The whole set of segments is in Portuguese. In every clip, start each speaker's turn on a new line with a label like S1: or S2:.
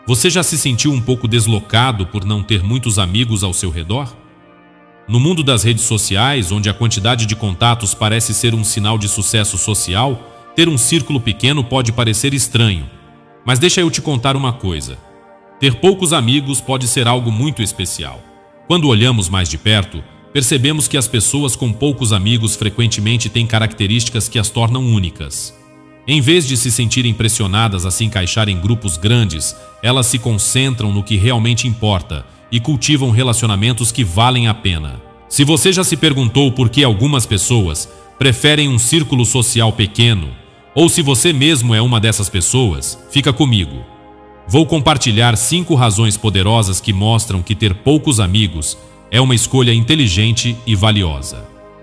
S1: Você já se sentiu um pouco deslocado por não ter muitos amigos ao seu redor? No mundo das redes sociais, onde a quantidade de contatos parece ser um sinal de sucesso social, ter um círculo pequeno pode parecer estranho. Mas deixa eu te contar uma coisa. Ter poucos amigos pode ser algo muito especial. Quando olhamos mais de perto, percebemos que as pessoas com poucos amigos frequentemente têm características que as tornam únicas. Em vez de se sentirem pressionadas a se encaixar em grupos grandes, elas se concentram no que realmente importa e cultivam relacionamentos que valem a pena. Se você já se perguntou por que algumas pessoas preferem um círculo social pequeno, ou se você mesmo é uma dessas pessoas, fica comigo. Vou compartilhar 5 razões poderosas que mostram que ter poucos amigos é uma escolha inteligente e valiosa.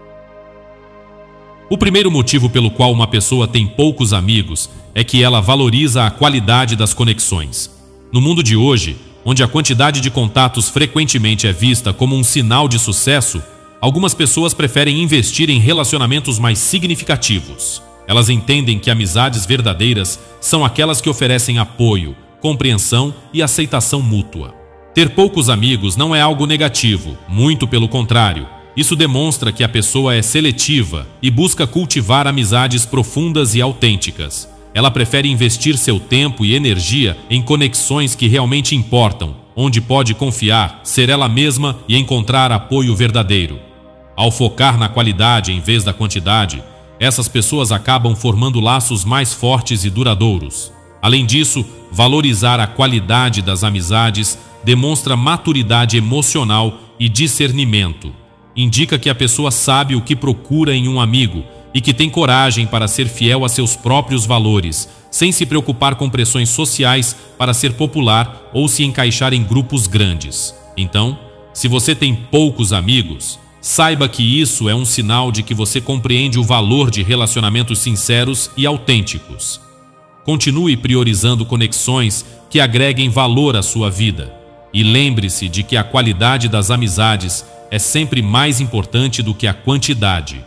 S1: O primeiro motivo pelo qual uma pessoa tem poucos amigos é que ela valoriza a qualidade das conexões. No mundo de hoje, onde a quantidade de contatos frequentemente é vista como um sinal de sucesso, algumas pessoas preferem investir em relacionamentos mais significativos. Elas entendem que amizades verdadeiras são aquelas que oferecem apoio, compreensão e aceitação mútua. Ter poucos amigos não é algo negativo, muito pelo contrário. Isso demonstra que a pessoa é seletiva e busca cultivar amizades profundas e autênticas. Ela prefere investir seu tempo e energia em conexões que realmente importam, onde pode confiar, ser ela mesma e encontrar apoio verdadeiro. Ao focar na qualidade em vez da quantidade, essas pessoas acabam formando laços mais fortes e duradouros. Além disso, valorizar a qualidade das amizades demonstra maturidade emocional e discernimento. Indica que a pessoa sabe o que procura em um amigo e que tem coragem para ser fiel a seus próprios valores, sem se preocupar com pressões sociais para ser popular ou se encaixar em grupos grandes. Então, se você tem poucos amigos, saiba que isso é um sinal de que você compreende o valor de relacionamentos sinceros e autênticos. Continue priorizando conexões que agreguem valor à sua vida. E lembre-se de que a qualidade das amizades é sempre mais importante do que a quantidade.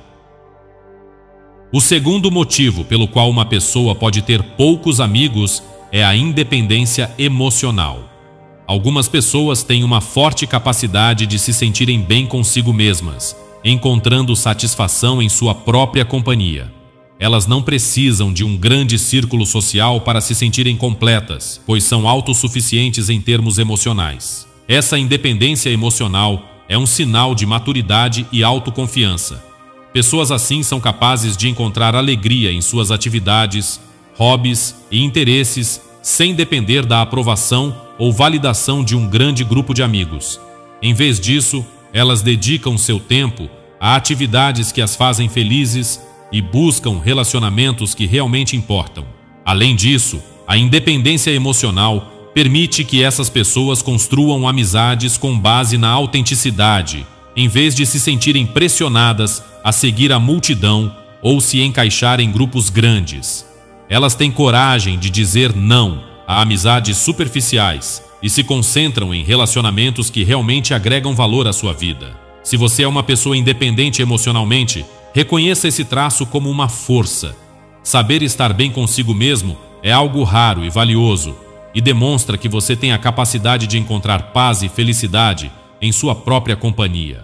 S1: O segundo motivo pelo qual uma pessoa pode ter poucos amigos é a independência emocional. Algumas pessoas têm uma forte capacidade de se sentirem bem consigo mesmas, encontrando satisfação em sua própria companhia. Elas não precisam de um grande círculo social para se sentirem completas, pois são autossuficientes em termos emocionais. Essa independência emocional é um sinal de maturidade e autoconfiança. Pessoas assim são capazes de encontrar alegria em suas atividades, hobbies e interesses sem depender da aprovação ou validação de um grande grupo de amigos. Em vez disso, elas dedicam seu tempo a atividades que as fazem felizes e buscam relacionamentos que realmente importam. Além disso, a independência emocional permite que essas pessoas construam amizades com base na autenticidade, em vez de se sentirem pressionadas a seguir a multidão ou se encaixar em grupos grandes. Elas têm coragem de dizer não a amizades superficiais e se concentram em relacionamentos que realmente agregam valor à sua vida. Se você é uma pessoa independente emocionalmente, reconheça esse traço como uma força. Saber estar bem consigo mesmo é algo raro e valioso e demonstra que você tem a capacidade de encontrar paz e felicidade em sua própria companhia.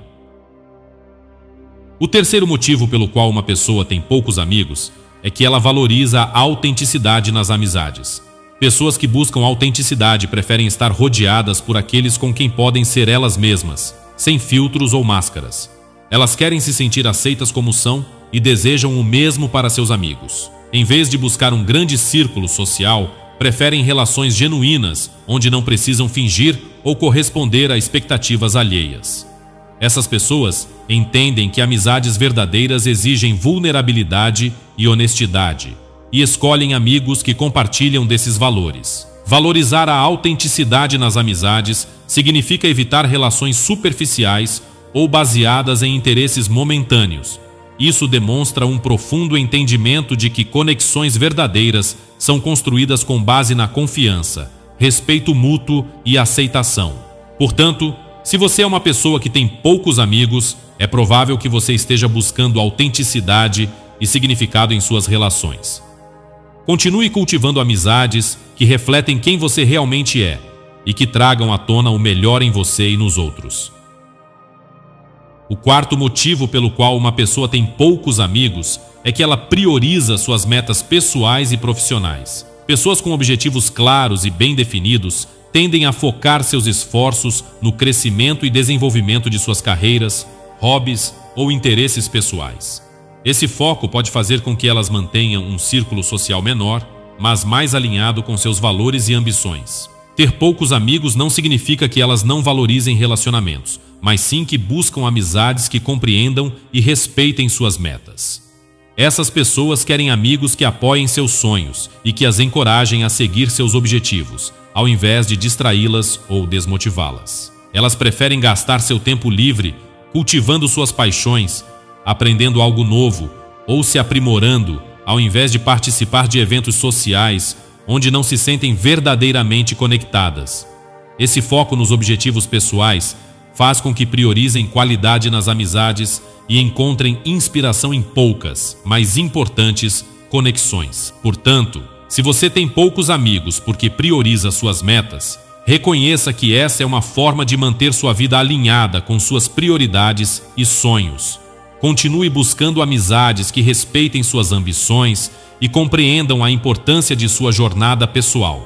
S1: O terceiro motivo pelo qual uma pessoa tem poucos amigos é que ela valoriza a autenticidade nas amizades. Pessoas que buscam autenticidade preferem estar rodeadas por aqueles com quem podem ser elas mesmas, sem filtros ou máscaras. Elas querem se sentir aceitas como são e desejam o mesmo para seus amigos. Em vez de buscar um grande círculo social, preferem relações genuínas, onde não precisam fingir ou corresponder a expectativas alheias. Essas pessoas entendem que amizades verdadeiras exigem vulnerabilidade e honestidade, e escolhem amigos que compartilham desses valores. Valorizar a autenticidade nas amizades significa evitar relações superficiais ou baseadas em interesses momentâneos. Isso demonstra um profundo entendimento de que conexões verdadeiras são construídas com base na confiança, respeito mútuo e aceitação. Portanto, se você é uma pessoa que tem poucos amigos, é provável que você esteja buscando autenticidade e significado em suas relações. Continue cultivando amizades que refletem quem você realmente é e que tragam à tona o melhor em você e nos outros. O quarto motivo pelo qual uma pessoa tem poucos amigos é que ela prioriza suas metas pessoais e profissionais. Pessoas com objetivos claros e bem definidos tendem a focar seus esforços no crescimento e desenvolvimento de suas carreiras, hobbies ou interesses pessoais. Esse foco pode fazer com que elas mantenham um círculo social menor, mas mais alinhado com seus valores e ambições. Ter poucos amigos não significa que elas não valorizem relacionamentos, mas sim que buscam amizades que compreendam e respeitem suas metas. Essas pessoas querem amigos que apoiem seus sonhos e que as encorajem a seguir seus objetivos, ao invés de distraí-las ou desmotivá-las. Elas preferem gastar seu tempo livre cultivando suas paixões, aprendendo algo novo ou se aprimorando, ao invés de participar de eventos sociais onde não se sentem verdadeiramente conectadas. Esse foco nos objetivos pessoais faz com que priorizem qualidade nas amizades e encontrem inspiração em poucas, mas importantes, conexões. Portanto, se você tem poucos amigos porque prioriza suas metas, reconheça que essa é uma forma de manter sua vida alinhada com suas prioridades e sonhos. Continue buscando amizades que respeitem suas ambições e compreendam a importância de sua jornada pessoal.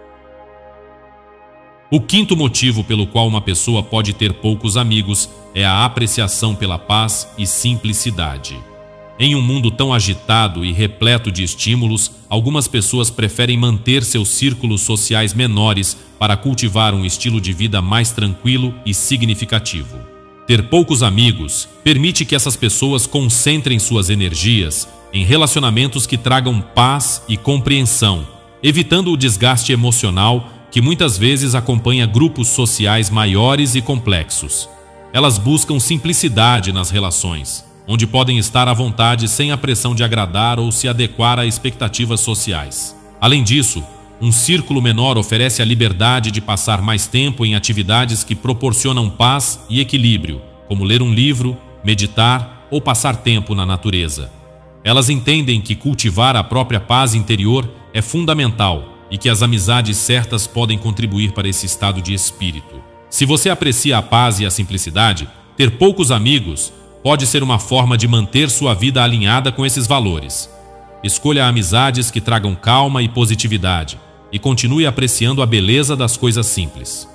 S1: O quinto motivo pelo qual uma pessoa pode ter poucos amigos é a apreciação pela paz e simplicidade. Em um mundo tão agitado e repleto de estímulos, algumas pessoas preferem manter seus círculos sociais menores para cultivar um estilo de vida mais tranquilo e significativo. Ter poucos amigos permite que essas pessoas concentrem suas energias em relacionamentos que tragam paz e compreensão, evitando o desgaste emocional que muitas vezes acompanha grupos sociais maiores e complexos. Elas buscam simplicidade nas relações, onde podem estar à vontade sem a pressão de agradar ou se adequar a expectativas sociais. Além disso, um círculo menor oferece a liberdade de passar mais tempo em atividades que proporcionam paz e equilíbrio, como ler um livro, meditar ou passar tempo na natureza. Elas entendem que cultivar a própria paz interior é fundamental e que as amizades certas podem contribuir para esse estado de espírito. Se você aprecia a paz e a simplicidade, ter poucos amigos pode ser uma forma de manter sua vida alinhada com esses valores. Escolha amizades que tragam calma e positividade e continue apreciando a beleza das coisas simples.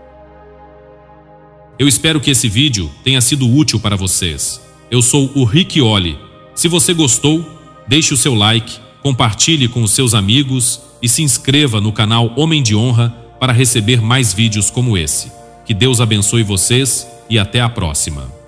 S1: Eu espero que esse vídeo tenha sido útil para vocês. Eu sou o Rick Olli. Se você gostou, deixe o seu like, compartilhe com os seus amigos e se inscreva no canal Homem de Honra para receber mais vídeos como esse. Que Deus abençoe vocês e até a próxima.